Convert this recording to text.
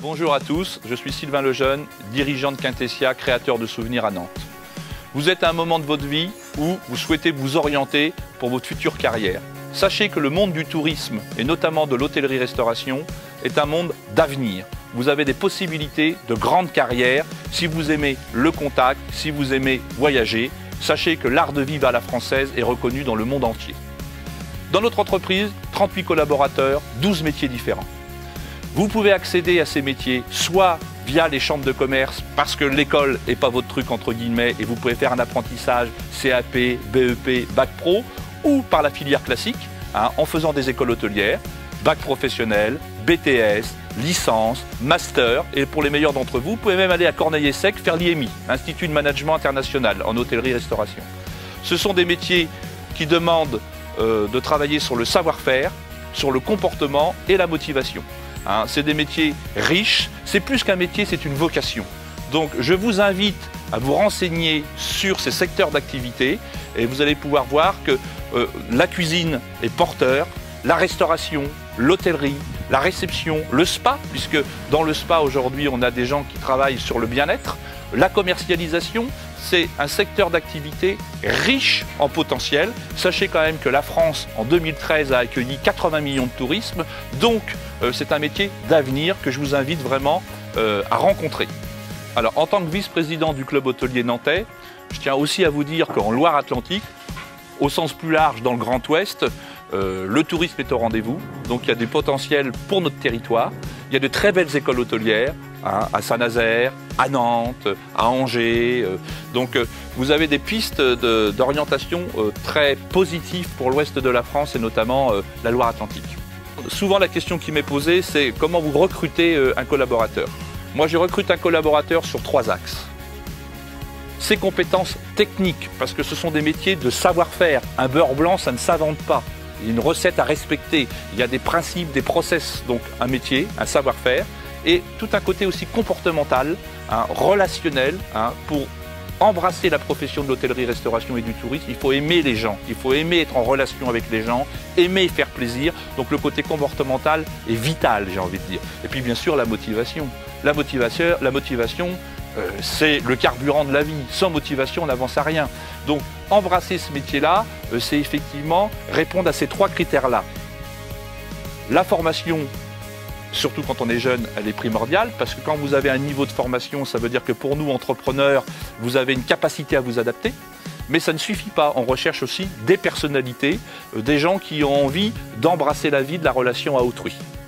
Bonjour à tous, je suis Sylvain Lejeune, dirigeant de Quintessia, créateur de souvenirs à Nantes. Vous êtes à un moment de votre vie où vous souhaitez vous orienter pour votre future carrière. Sachez que le monde du tourisme, et notamment de l'hôtellerie-restauration, est un monde d'avenir. Vous avez des possibilités de grande carrière si vous aimez le contact, si vous aimez voyager. Sachez que l'art de vivre à la française est reconnu dans le monde entier. Dans notre entreprise, 38 collaborateurs, 12 métiers différents. Vous pouvez accéder à ces métiers soit via les chambres de commerce, parce que l'école n'est pas votre truc entre guillemets, et vous pouvez faire un apprentissage CAP, BEP, Bac Pro, ou par la filière classique, en faisant des écoles hôtelières, Bac professionnel, BTS, licence, master, et pour les meilleurs d'entre vous, vous pouvez même aller à Corneille-Sec faire l'IMI, Institut de Management International en hôtellerie-restauration. Ce sont des métiers qui demandent de travailler sur le savoir-faire, sur le comportement et la motivation. C'est des métiers riches, c'est plus qu'un métier, c'est une vocation. Donc je vous invite à vous renseigner sur ces secteurs d'activité et vous allez pouvoir voir que la cuisine est porteur, la restauration, l'hôtellerie, la réception, le spa, puisque dans le spa aujourd'hui on a des gens qui travaillent sur le bien-être, la commercialisation, c'est un secteur d'activité riche en potentiel. Sachez quand même que la France, en 2013, a accueilli 80 millions de tourisme. Donc, c'est un métier d'avenir que je vous invite vraiment à rencontrer. Alors, en tant que vice-président du club hôtelier nantais, je tiens aussi à vous dire qu'en Loire-Atlantique, au sens plus large dans le Grand Ouest, le tourisme est au rendez-vous. Donc, il y a des potentiels pour notre territoire. Il y a de très belles écoles hôtelières, à Saint-Nazaire, à Nantes, à Angers. Donc vous avez des pistes d'orientation très positives pour l'ouest de la France et notamment la Loire-Atlantique. Souvent la question qui m'est posée, c'est comment vous recrutez un collaborateur. Moi je recrute un collaborateur sur 3 axes. Ses compétences techniques, parce que ce sont des métiers de savoir-faire. Un beurre blanc, ça ne s'invente pas. Il y a une recette à respecter. Il y a des principes, des process, donc un métier, un savoir-faire. Et tout un côté aussi comportemental, relationnel, pour embrasser la profession de l'hôtellerie-restauration et du tourisme. Il faut aimer les gens, il faut aimer être en relation avec les gens, aimer faire plaisir. Donc le côté comportemental est vital, j'ai envie de dire. Et puis bien sûr la motivation. La motivation, c'est le carburant de la vie. Sans motivation, on n'avance à rien. Donc embrasser ce métier-là, c'est effectivement répondre à ces 3 critères-là. La formation, surtout quand on est jeune, elle est primordiale parce que quand vous avez un niveau de formation, ça veut dire que pour nous, entrepreneurs, vous avez une capacité à vous adapter. Mais ça ne suffit pas. On recherche aussi des personnalités, des gens qui ont envie d'embrasser la vie, de la relation à autrui.